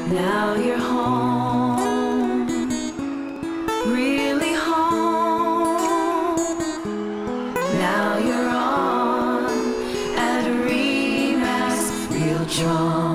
Now you're home, really home. Now you're on at Remax Real Drum.